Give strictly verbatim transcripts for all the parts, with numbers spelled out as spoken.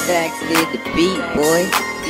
Sax did the beat, boy.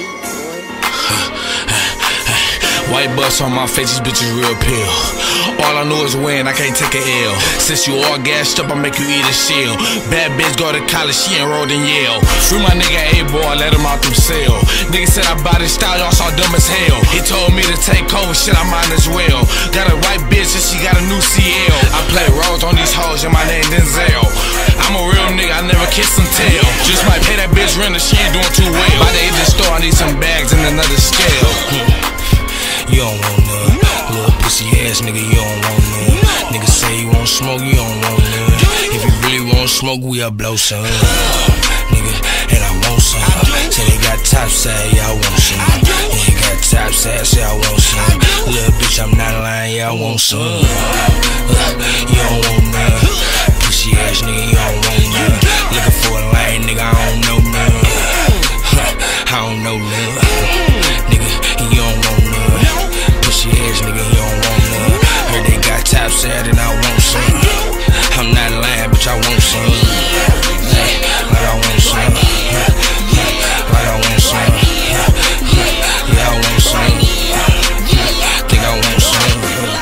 White bus on my face, these bitches real pale. All I know is win, I can't take a L. Since you all gassed up, I make you eat a shell. Bad bitch go to college, she enrolled in Yale. Free my nigga A-boy, let him out through cell. Nigga said I bought his style, y'all saw dumb as hell. He told me to take over, shit, I might as well. Got a white bitch and she got a new C L. I play roles on these hoes and my name Denzel. I'm a real nigga, I never kiss and tell. Just might pay that bitch rent, she ain't doing too well. By the end of the store, I need some bags and another scale. You don't want none, little pussy ass nigga, you don't want none. Nigga say you want smoke, you don't want none. If you really want smoke, we'll blow some. Nigga, and I want some. Say they got top side, yeah, I want some. Yeah, they got top side, say I want some. Little bitch, I'm not lying, yeah, I want some. Uh, you don't want none, pussy ass nigga, you don't want none. Looking for a lane, nigga, I don't know none. I don't know none. Nigga, you don't want none. Pussy ass nigga, you don't want none. Heard they got top side and I want some. I'm not lying, bitch, I want some. Like, like I want some. Like I want some. Yeah, I want some. Think I want some.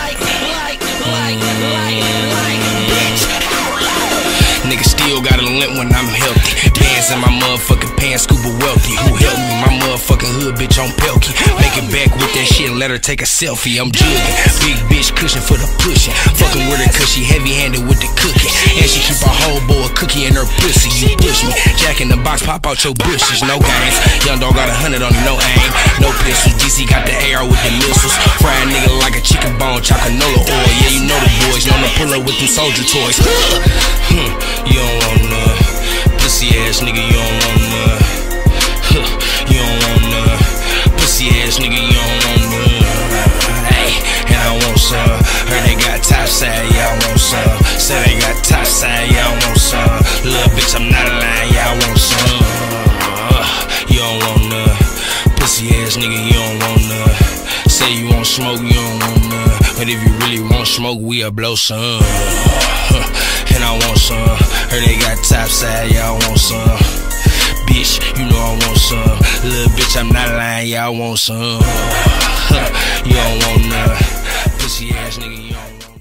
Nigga still got a limp when I'm healthy. Bands in my motherfucking pants, scuba wealthy. Who helped me? My motherfucking hood bitch on Pelkey. Make it back with that shit and let her take a selfie. I'm jugging. Big bitch cushion for the pushing. Fucking with her cause she heavy handed with the cooking. And she keep a whole bowl of cookie in her pussy. You push me. Jack in the box, pop out your bushes. No games. Young dog got a hundred on him, no aim. No pistols. D C got the A R with the missiles. Fry a nigga like a chicken bone, chocanola oil. Yeah, you know the boys. Known to pull up with them soldier toys. You don't want none. Pussy ass nigga, you don't want none. You don't want none. Pussy ass nigga, you don't want none. Hey, and I want some. Heard they got top side, yeah, I want some. Say they got top side, yeah, I want some. Little bitch, I'm not lying, yeah, I want some. You don't want none. Pussy ass nigga, you don't want none. Say you want smoke, you don't want none. But if you really want smoke, we'll blow some. And I want some. Heard they got top side, yeah, I want some. Bitch, you know I want some. Little bitch, I'm not lying, yeah, I want some. You don't want none. Pussy ass nigga, you don't want